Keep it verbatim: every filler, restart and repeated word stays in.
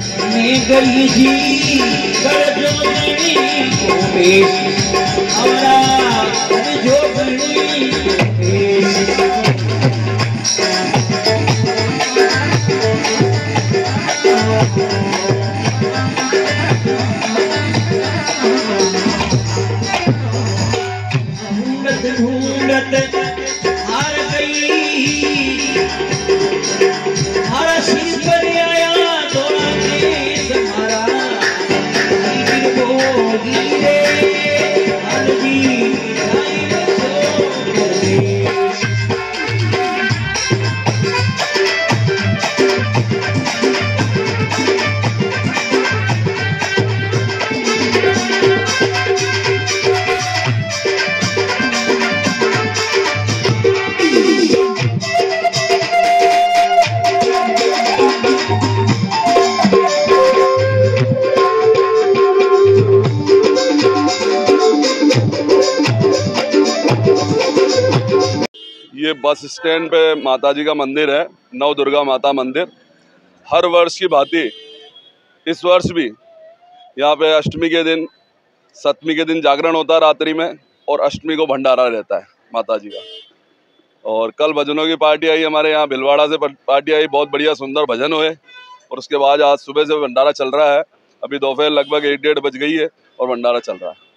मैं गई जी कर जो गणी को पेश हमारा कर जो गणी को पेश ढूंढत ढूंढत हार गई हमारा शीश पर आया दौड़ा देश हमारा गिर बोगी रे अलगी जाई सो देश ये बस स्टैंड पे माता जी का मंदिर है, नव दुर्गा माता मंदिर। हर वर्ष की भांति इस वर्ष भी यहाँ पे अष्टमी के दिन, सप्तमी के दिन जागरण होता है रात्रि में, और अष्टमी को भंडारा रहता है माता जी का। और कल भजनों की पार्टी आई हमारे यहाँ, भिलवाड़ा से पार्टी आई, बहुत बढ़िया सुंदर भजन हुए। और उसके बाद आज सुबह से भंडारा चल रहा है। अभी दोपहर लगभग एक डेढ़ बज गई है और भंडारा चल रहा है।